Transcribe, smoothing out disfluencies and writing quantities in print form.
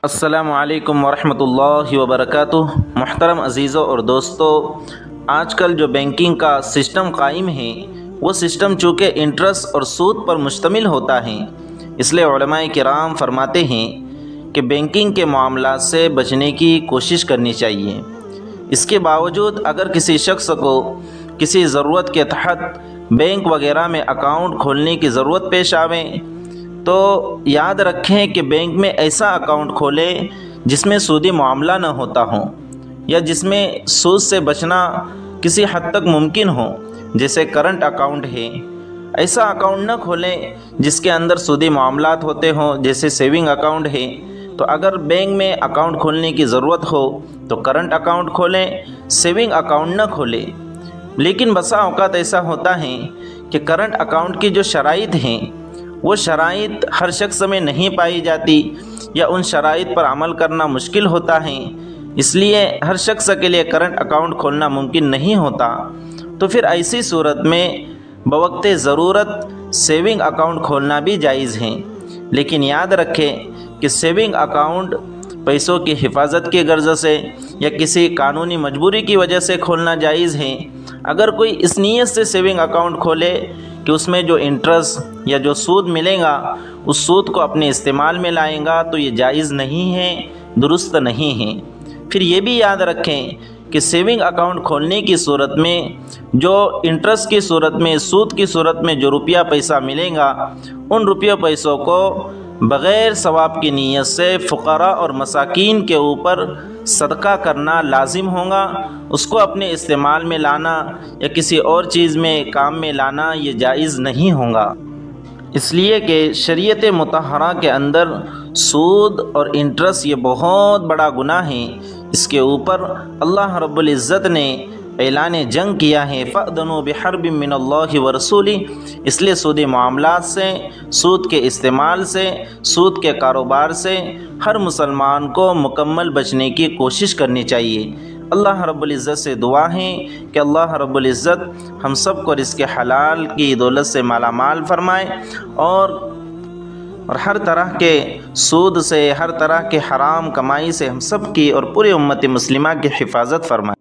السلام علیکم ورحمۃ اللہ وبرکاتہ۔ محترم عزیزوں اور دوستو، آج کل جو بینکنگ کا سسٹم قائم ہے وہ سسٹم چونکہ انٹرسٹ اور سود پر مشتمل ہوتا ہے، اس لیے علماء کرام فرماتے ہیں کہ بینکنگ کے معاملات سے بچنے کی کوشش کرنی چاہیے۔ اس کے باوجود اگر کسی شخص کو کسی ضرورت کے تحت بینک وغیرہ میں اکاؤنٹ کھولنے کی ضرورت پیش آوے تو یاد رکھیں کہ بینک میں ایسا اکاؤنٹ کھولیں جس میں سودی معاملہ نہ ہوتا ہو یا جس میں سود سے بچنا کسی حد تک ممکن ہو، جیسے کرنٹ اکاؤنٹ ہے۔ ایسا اکاؤنٹ نہ کھولیں جس کے اندر سودی معاملات ہوتے ہوں، جیسے سیونگ اکاؤنٹ ہے۔ تو اگر بینک میں اکاؤنٹ کھولنے کی ضرورت ہو تو کرنٹ اکاؤنٹ کھولیں، سیونگ اکاؤنٹ نہ کھولیں۔ لیکن بسا اوقات ایسا ہوتا ہے کہ کرنٹ اکاؤنٹ کی جو شرائط ہیں وہ شرائط ہر شخص میں نہیں پائی جاتی یا ان شرائط پر عمل کرنا مشکل ہوتا ہے، اس لیے ہر شخص کے لیے کرنٹ اکاؤنٹ کھولنا ممکن نہیں ہوتا۔ تو پھر ایسی صورت میں بوقت ضرورت سیونگ اکاؤنٹ کھولنا بھی جائز ہے، لیکن یاد رکھیں کہ سیونگ اکاؤنٹ پیسوں کی حفاظت کی غرض سے یا کسی قانونی مجبوری کی وجہ سے کھولنا جائز ہے۔ اگر کوئی اس نیت سے سیونگ اکاؤنٹ کھولے کہ اس میں جو انٹرسٹ یا جو سود ملے گا اس سود کو اپنے استعمال میں لائیں گا تو یہ جائز نہیں ہے، درست نہیں ہے۔ پھر یہ بھی یاد رکھیں کہ سیونگ اکاؤنٹ کھولنے کی صورت میں جو انٹرسٹ کی صورت میں، سود کی صورت میں جو روپیہ پیسہ ملے گا، ان روپیہ پیسوں کو بغیر ثواب کی نیت سے فقراء اور مساکین کے اوپر صدقہ کرنا لازم ہوگا۔ اس کو اپنے استعمال میں لانا یا کسی اور چیز میں کام میں لانا یہ جائز نہیں ہوگا، اس لیے کہ شریعت مطہرہ کے اندر سود اور انٹرسٹ یہ بہت بڑا گناہ ہے۔ اس کے اوپر اللہ رب العزت نے اعلان جنگ کیا ہے، فَأْذَنُوا بِحَرْبٍ مِّنَ اللَّهِ وَرَسُولِهِ۔ اس لیے سودی معاملات سے، سود کے استعمال سے، سود کے کاروبار سے ہر مسلمان کو مکمل بچنے کی کوشش کرنی چاہیے۔ اللہ رب العزت سے دعا ہے کہ اللہ رب العزت ہم سب کو رزق حلال کی دولت سے مالا مال فرمائے اور ہر طرح کے سود سے، ہر طرح کے حرام کمائی سے ہم سب کی اور پوری امت مسلمہ کی حفاظت فرمائے۔